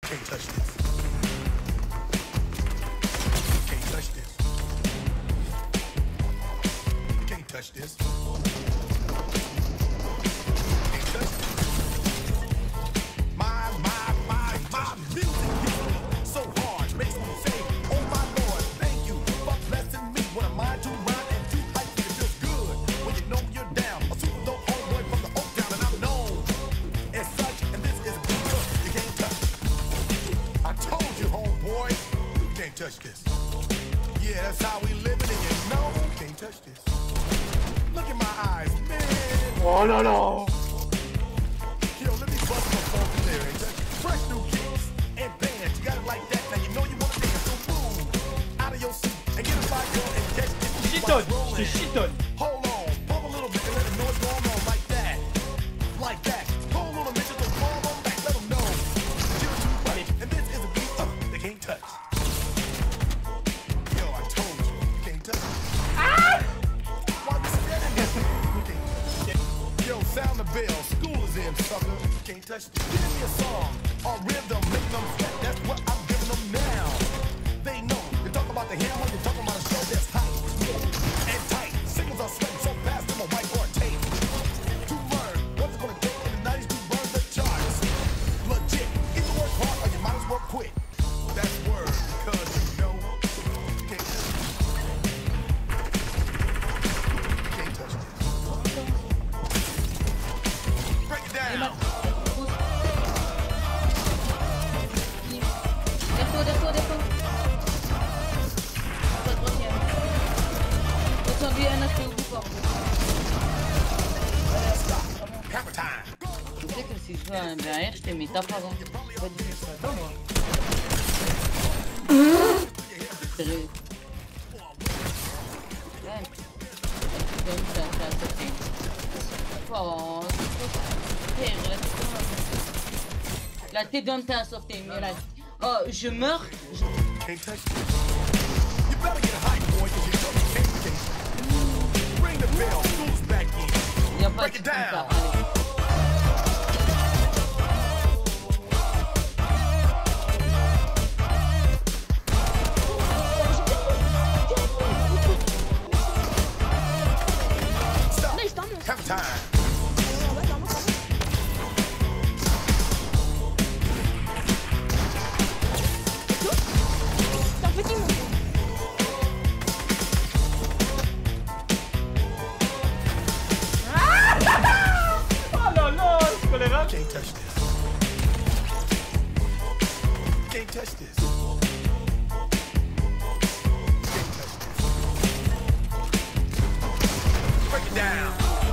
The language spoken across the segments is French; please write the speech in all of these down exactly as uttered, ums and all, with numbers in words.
Can't touch this. Can't touch this. Can't touch this. Can't touch this. My, my, my, my music hits me so hard, makes me say, oh my Lord, thank you for blessing me. What am I to rhyme and do hype? It feels good when you know you're down. A super dope homeboy from the Oak Town, and I'm known as such. And this is a beat you can't touch. I told you, homeboy, you can't touch this. Yeah, that's how we living, and you know you can't touch this. Look in my eyes, man. Oh no no. Yo, let me bust my funky lyrics. Fresh new kicks and bands. You got it like that. Now you know you want to dance. So move out of your seat and get a fire girl and catch this. Shiton, je shiton. Hold on, pump a little bit and let the noise go on like that. Like that. Hold on a minute, so fall on back. Let them know. Give it to me, and this is a beat uh, they can't touch. Yo, I told you, you can't touch. Ah! Why you standing there? You can't touch. Yo, sound the bell. School is in, sucker. You can't touch this. Give me a song or rhythm, make them sweat. That's what I'm giving them now. They know. You talk about the hammer, you talk about a show that's tight and tight. Singles are sweating so fast, I'm a whiteboard tape. To learn what's it gonna take in the nineties to burn the charts. Legit. Either work hard or you might as well quit. That's word, cause you know you can't touch this. You can't touch this. Break it down. Défaut, défaut, défaut. Aujourd'hui, un aspect au bout. Hammer time. Tu sais que si je jouais à un derrière, je t'ai mis ta part. Pas du tout. Sérieux. Ouais. Comme ça, ça a sauté. Oh, c'est trop pire. La tête d'un teint a sauté. Mais là, oh, je meurs. Je... Can't touch this. You better get a hype, boy, cause you know you can't touch this. Bring the bell, school's back in. Il n'y a pas Break de it truc comme ça. down. Allez. Stop. Hammer time. Oh là là, c'est pas les rats. Can't touch this. Can't touch this. Can't touch this. Break it down.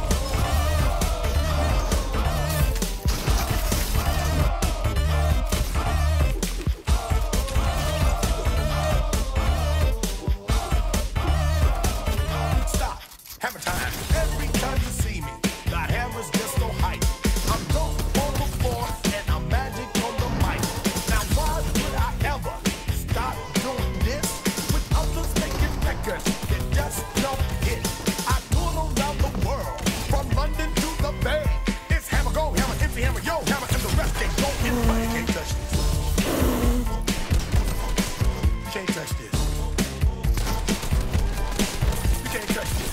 Stop. Hammer time. Every time you see me, the hammer's just so hype. I'm dope on the floor and I'm magic on the mic. Now why would I ever stop doing this with others making records that just don't hit? I tour around the world, from London to the Bay. It's hammer, go hammer, empty hammer, yo hammer, and the rest can't go in play. You can't touch this. You can't touch this. You can't touch this.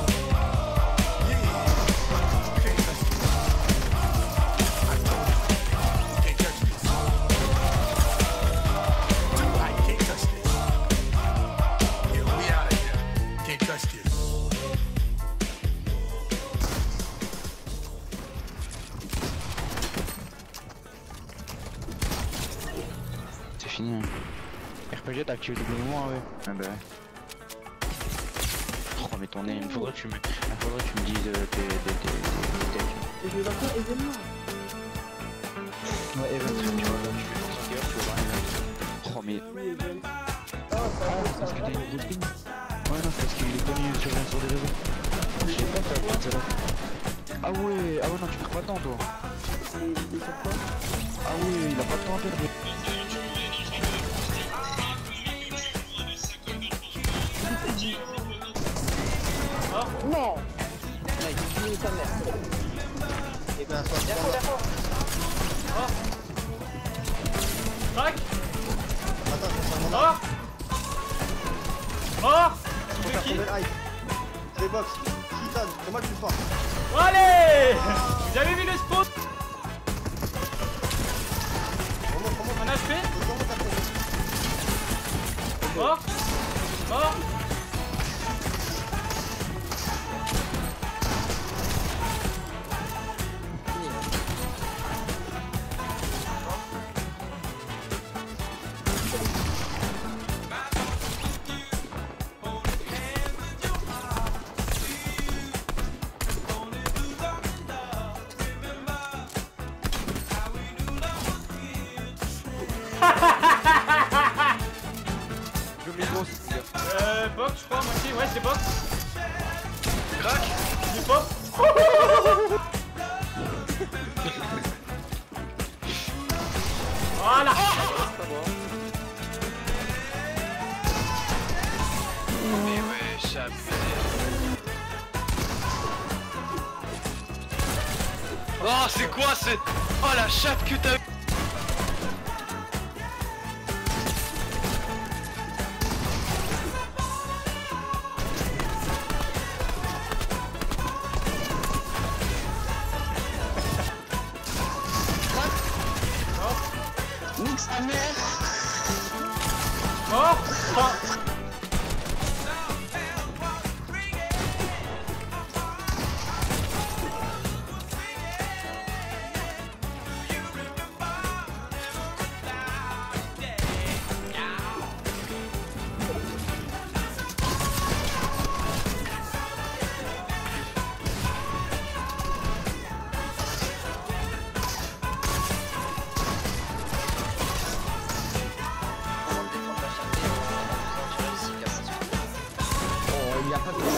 C'est fini. Hein. R P G t'as activé double mouvement, ouais. Ah bah ouais. Oh mais ton nez, il faudrait que tu me, il faudrait que tu me dises euh, tes tes tes tes Je vais voir quoi, événement. Ouais, event, tu vois là, tu fais ton cinq heures, tu vas voir event. Oh mais... Ah, parce que t'as une copine. Ouais non, parce qu'il est connu sur, sur des réseaux. Je sais pas, t'as pas de ça là. Ah ouais, ah ouais non, tu perds pas de temps toi. Ah oui, il a pas de temps à perdre. Non. Mec, finis ta mère. Et ben, sois bien. Crac. Attends, je pense à mon Mort. Mort. Faut De faire qui? tomber le hype. Les box. Chiton, c'est moi le plus fort. Allez. Vous avez vu le spawn? Remonte, remonte. Un H P. Remonte à tomber. Mort. Mort. Le micro, c'est bien. Euh, box, je crois, moitié. Ouais, c'est box. Crac. Du pop. Voilà. Mais ouais, chat. Oh, c'est quoi ce... Oh, la chatte que t'as eu. Nique sa mère. Mort. Ah. Oh, il y a pas de...